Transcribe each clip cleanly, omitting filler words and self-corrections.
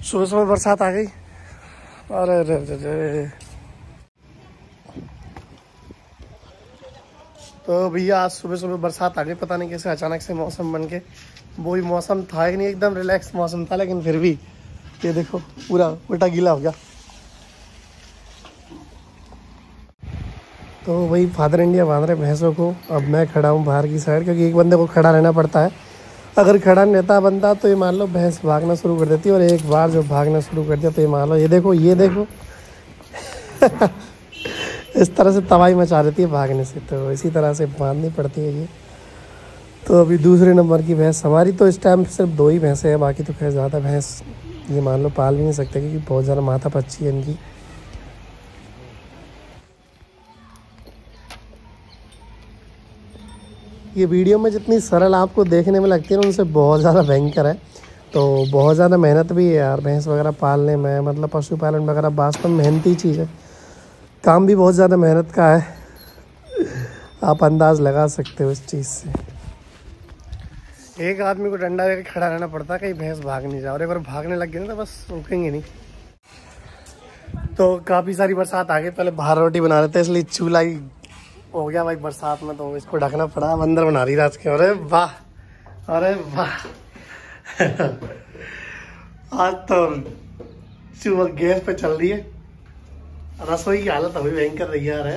सुबह सुबह बरसात आ गई। अरे रे रे रे। तो भैया आज सुबह सुबह बरसात आ गई, पता नहीं कैसे अचानक से मौसम बन के। वही मौसम था ही नहीं, एकदम रिलैक्स मौसम था, लेकिन फिर भी ये देखो पूरा उल्टा गीला हो गया। तो वही फादर इंडिया बांध रहे भैंसों को। अब मैं खड़ा हूँ बाहर की साइड, क्योंकि एक बंदे को खड़ा रहना पड़ता है। अगर खड़ा नहीं रहता बंदा तो ये मान लो भैंस भागना शुरू कर देती है, और एक बार जो भागना शुरू कर दिया तो ये मान लो ये देखो इस तरह से तबाही मचा देती है भागने से। तो इसी तरह से बांधनी पड़ती है ये। तो अभी दूसरे नंबर की भैंस हमारी, तो इस टाइम सिर्फ 2 ही भैंसें हैं, बाकी तो खैर ज़्यादा भैंस ये मान लो पाल भी नहीं सकते, क्योंकि बहुत ज़्यादा माथा पच्ची है इनकी। ये वीडियो में जितनी सरल आपको देखने में लगती है ना, उनसे बहुत ज़्यादा भयंकर है। तो बहुत ज़्यादा मेहनत भी है यार भैंस वगैरह पालने में, मतलब पशुपालन वगैरह वास्तव में मेहनती चीज़ है। काम भी बहुत ज़्यादा मेहनत का है, आप अंदाज़ लगा सकते हो इस चीज़ से। एक आदमी को डंडा लेकर खड़ा रहना पड़ता है, कहीं भैंस भाग नहीं जाए, और एक बार भागने लग गए ना तो बस रुकेंगे नहीं। तो काफ़ी सारी बरसात आ गई, पहले बाहर रोटी बना रहे थे इसलिए चूल्हा ही हो गया भाई बरसात में, तो इसको ढकना पड़ा। अंदर बना रही रात के। अरे वाह, अरे वाह आज तो चूल्हा गैस पे चल रही है। रसोई की हालत अभी भयंकर रही है।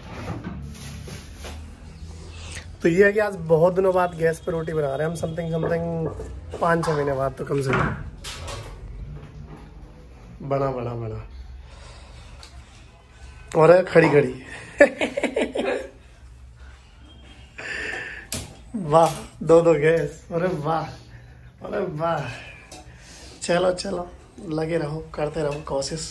तो ये है कि आज बहुत दिनों बाद गैस पे रोटी बना रहे हैं हम, समथिंग 5-6 महीने बाद तो कम से कम। बड़ा और खड़ी वाह, 2 गैस। अरे वाह, अरे वाह। चलो लगे रहो, करते रहो कोशिश।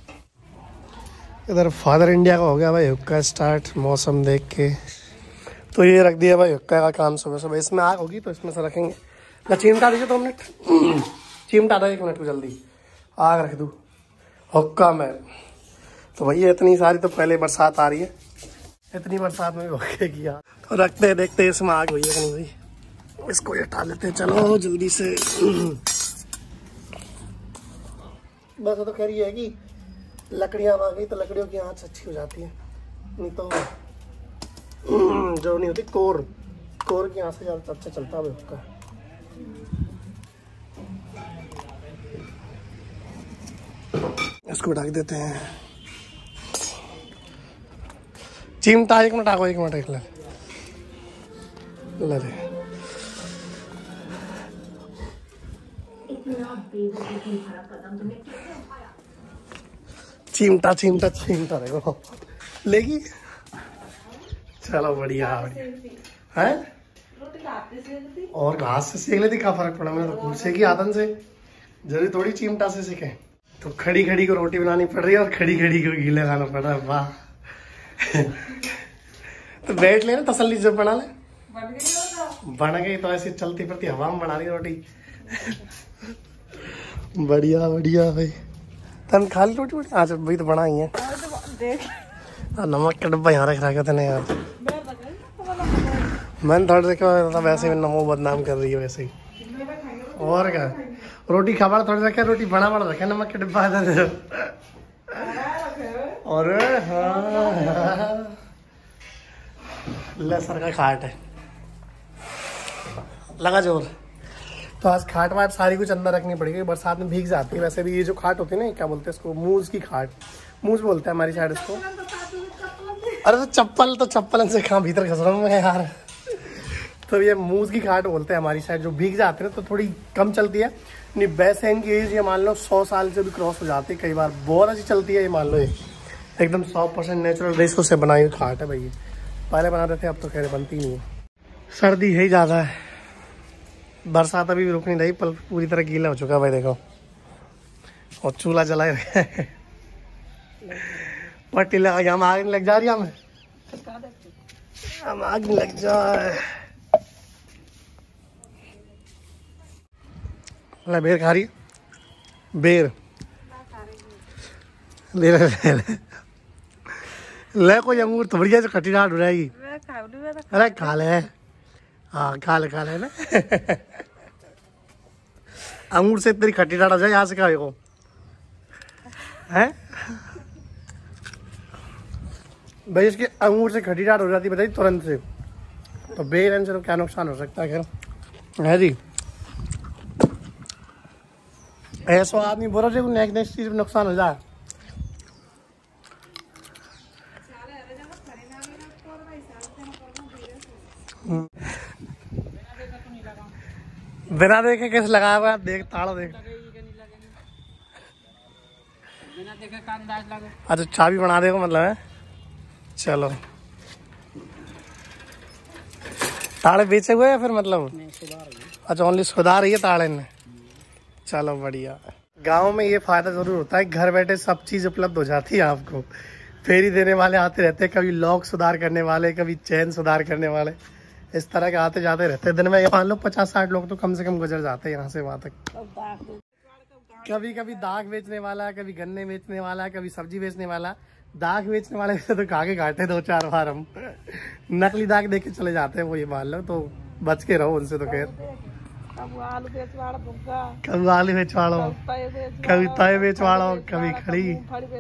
इधर फादर इंडिया का हो गया भाई हुक्का स्टार्ट, मौसम देख के। तो ये रख दिया भाई हुक्का का काम सुबह सुबह। इसमें आग होगी तो इसमें से रखेंगे। ना चिमटा दीजिए 2 मिनट, चिमटा दो 1 मिनट को, जल्दी आग रख दूँ हुक्का में। तो भैया इतनी सारी तो पहले बरसात आ रही है, इतनी बरसात में हुक्के की यार। तो रखते हैं, देखते हैं इसमें आग हुई है कि नहीं हुई। इसको हटा लेते हैं, चलो जल्दी से। बस तो खैर ये है कि लकड़ियाँ आ गई तो लकड़ियों की आँच अच्छी हो जाती है, नहीं तो जो नहीं होती कोर की आँच से ज़्यादा अच्छा चलता है हुक्का। इसको ढक देते हैं। चिमटा 1 मिनट आगो, 1 मिनट एक ले चिमटा देखो लेगी। चलो बढ़िया है। और घास से सीख लेती, क्या फर्क पड़ा, मैंने तो खुद सीखी आदन से, जरूरी थोड़ी चिमटा से सीखे। तो खड़ी को रोटी बनानी पड़ रही है और खड़ी को गीले खाना पड़ रहा है। वाह तो बैठ लेना तसल्ली से बना ले। बन गई तो ऐसे चलती फिरती हवा में बना रही रोटी। बढ़िया भाई। तन खा ली रोटी? आज भाई तो बना ही है। नमक का डब्बा यहाँ रख रहा था यार, मैंने थोड़ा देखा वैसे में नमो बदनाम कर रही है वैसे ही। और क्या, रोटी खा थोड़ा रखा, रोटी बना रखा, नमक का डिब्बा। और हाँ लसर का खाट है, लगा जोर। तो आज खाट वाट सारी कुछ अंदर रखनी पड़ेगी, बरसात में भीग जाती है। वैसे भी ये जो खाट होती है ना, क्या बोलते हैं इसको, मूज की खाट, मूज बोलते हैं हमारी साइड इसको। अरे तो चप्पल से कहाँ भीतर घस रहा हूँ मैं यार। तो ये मूज की खाट बोलते हैं हमारी साइड, जो भीग जाते हैं तो थोड़ी कम चलती है। नहीं वैसे इनकी एज ये मान लो 100 साल से भी क्रॉस हो जाती है कई बार, बहुत अच्छी चलती है ये मान लो। ये एकदम 100% नेचुरल रेशो से बनाई हुई खाट है भाई। ये पहले बनाते थे, अब तो खैर बनती नहीं है। सर्दी है ही ज़्यादा है, बरसात अभी भी रुक नहीं रही, पल पूरी तरह गीला हो चुका है भाई देखो। और चूल्हा जलाए रहे पट्टी लगा, हम आग नहीं लग जा रही, हम आग नहीं लग जाए। बेर खा रही, बेर ले कोई अंगूर तो बढ़िया से खट्टी डाल हो जाएगी। अरे खा ले, हाँ खा ले ना। अंगूर से तेरी खट्टी डाल हो जाए, यहाँ से खाओ। है भाई। इसके अंगूर से खटी डाट हो जाती बताइए तुरंत से, तो बेलन से तो क्या नुकसान हो सकता है। खैर है जी, ऐसा आदमी बोला जो नेक्स्ट चीज में नुकसान हो जाए। बिना देखे कैसे लगाया हुआ, देख ताड़ा देख। अच्छा चाबी बना देगा मतलब है। चलो ताड़े बेचे हुए या फिर मतलब? अच्छा ओनली सुधार रही है ताड़े ने। चलो बढ़िया। गांव में ये फायदा जरूर होता है, घर बैठे सब चीज उपलब्ध हो जाती है आपको। फेरी देने वाले आते रहते हैं, कभी लॉक सुधार करने वाले, कभी चैन सुधार करने वाले, इस तरह के आते जाते रहते हैं। दिन में मान लो 50-60 लोग तो कम से कम गुजर जाते हैं यहाँ से वहां तक। कभी कभी दाग बेचने वाला, कभी गन्ने बेचने वाला, कभी सब्जी बेचने वाला। दाग बेचने वाले से तो कागे काटे 2-4 बार हम। नकली दाग देख के चले जाते हैं वो, ये मान लो, तो बच के रहो उनसे। तो खैर कभी आलू बेचवाड़ो, कभी तय बेचवाड़ो, कभी खड़ी।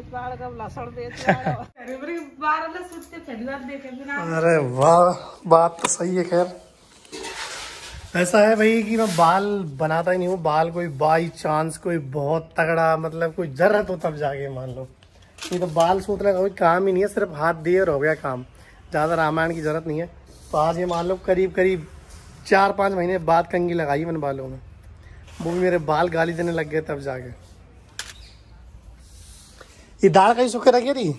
अरे वाह, बात तो सही है। खैर ऐसा है भाई कि मैं बाल बनाता ही नहीं हूँ। बाल कोई बाई चांस कोई बहुत तगड़ा मतलब कोई जरूरत हो तब जाके मान लो, नहीं तो बाल सूतने का कोई काम ही नहीं है। सिर्फ हाथ दिए और हो गया काम, ज़्यादा रामायण की जरूरत नहीं है। तो आज ये मान लो करीब 4-5 महीने बाद कंघी लगाई मैंने बालों में, वो भी मेरे बाल गाली देने लग गए तब जाके। ये दाल कहीं सूखे रखी थी,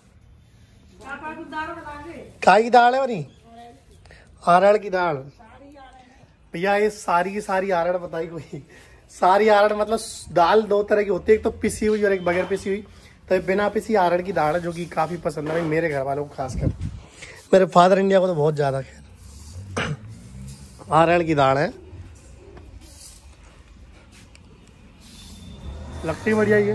काई की दाल है और आरड़ की दाल। भैया ये सारी की सारी आरड़ बताई कोई? सारी आरड़ मतलब दाल 2 तरह की होती है, एक तो पिसी हुई और एक बगैर पिसी हुई। तो बिना पिसी आरड़ की दाल है जो कि काफी पसंद है भाई मेरे घर वालों को, खासकर मेरे फादर इंडिया को तो बहुत ज्यादा। खैर आरड़ की दाल है, लगती बढ़िया ये।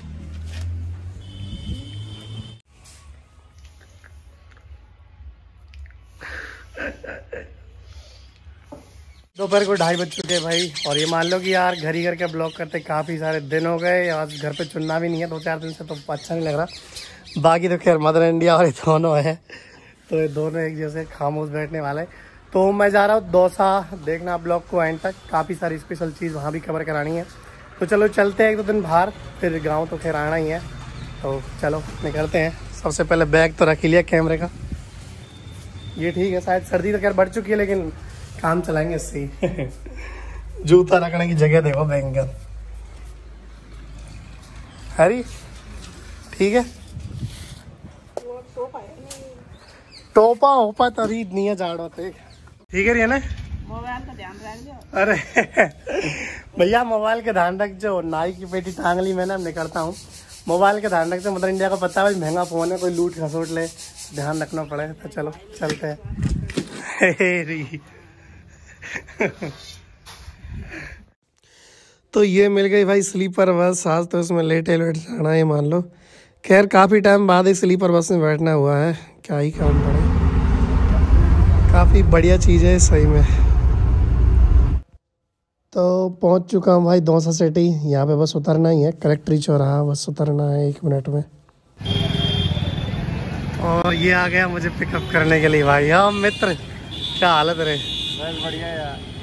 दोपहर को 2:30 बज चुके हैं भाई। और ये मान लो कि यार घर ही घर का ब्लॉग करते काफी सारे दिन हो गए। आज घर पे चुनना भी नहीं है 2-4 दिन से, तो अच्छा नहीं लग रहा। बाकी तो खैर मदर इंडिया और ये दोनों है, तो ये दोनों एक जैसे खामोश बैठने वाले। तो मैं जा रहा हूँ दौसा, देखना ब्लॉग को एंड तक, काफ़ी सारी स्पेशल चीज़ वहाँ भी कवर करानी है। तो चलो चलते हैं 1-2 दिन बाहर, फिर गांव तो खैर आना ही है। तो चलो निकलते हैं। सबसे पहले बैग तो रख ही लिया कैमरे का, ये ठीक है। शायद सर्दी तो खैर बढ़ चुकी है लेकिन काम चलाएंगे इससे ही। जूता रखने की जगह देखो बैंगन, हरी ठीक है। टोपा होपा तभी नहीं है जाड़ो थे, ठीक है ना। मोबाइल का ध्यान रख जो। अरे भैया मोबाइल का ध्यान रख जो, नाई की पेटी टांग ली मैंने, अब निकलता हूँ। मोबाइल का ध्यान रखते, मदर इंडिया को पता है भाई महंगा फोन है, कोई लूट खसोट ले, ध्यान रखना पड़े। तो चलो चलते हैं। तो ये मिल गई भाई स्लीपर बस, आज तो इसमें लेटे जाना है मान लो। खैर काफ़ी टाइम बाद एक स्लीपर बस में बैठना हुआ है, क्या ही काम पड़े। काफ़ी बढ़िया चीज़ है सही में। तो पहुंच चुका हूँ भाई दौसा सिटी, यहाँ पे बस उतरना ही है, कलेक्ट्री चौराहा बस उतरना है 1 मिनट में। और ये आ गया मुझे पिकअप करने के लिए भाई। हाँ मित्र, क्या हालत रहे? बस बढ़िया यार।